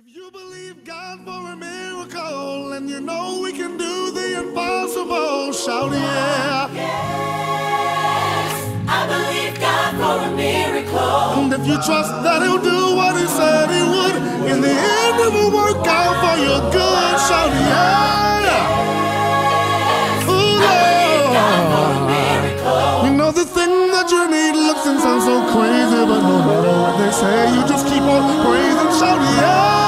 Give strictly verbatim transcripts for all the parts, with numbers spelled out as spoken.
If you believe God for a miracle and you know we can do the impossible, shout yeah. Yes, I believe God for a miracle. And if you trust that he'll do what he said he would, in the end it will work out for your good, shout yeah. Yes, Ooh, I believe God for a miracle. You know the thing that you need looks and sounds so crazy, but no matter what they say, you just keep on praising, shout yeah.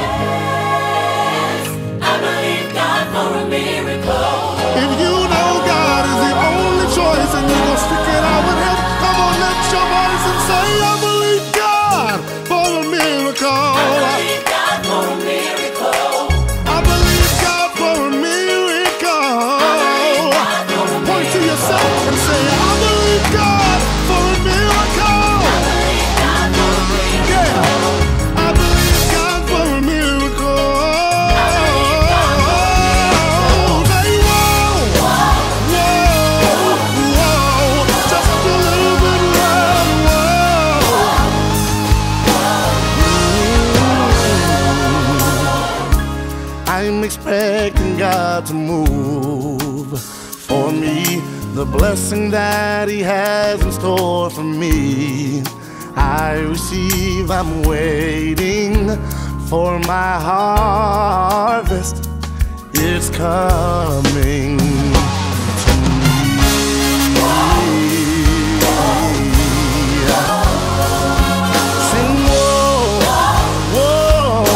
If you know God is the only choice and you're gonna stick it out with him, come on, lift your voice and say, I believe God for a miracle. I believe God for a miracle. I believe God for a miracle. Point to yourself and say, I believe God for a miracle. I believe God for a miracle. Yeah, I believe God for a miracle. I'm expecting God to move for me, the blessing that he has in store for me. I receive, I'm waiting for my harvest. It's coming to me. Sing whoa, whoa,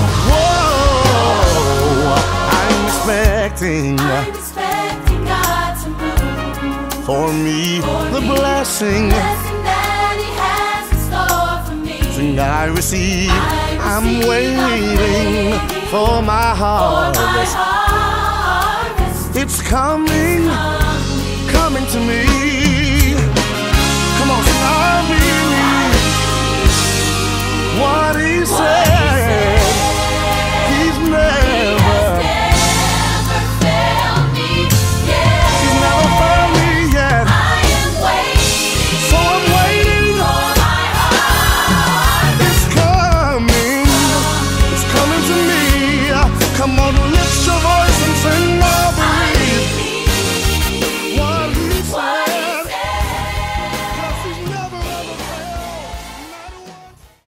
whoa. I'm expecting, I'm expecting God to move for me, for the me, blessing, blessing that he has in store for me. sing I receive, I I'm receive, waiting, I'm waiting for my for my harvest. harvest. It's coming, Coming. coming to me. Come on, sing I believe what he said. He's never, Never failed me yet. he's never failed me yet. I am waiting So I'm waiting. for my harvest. It's coming, it's coming to me. Come on,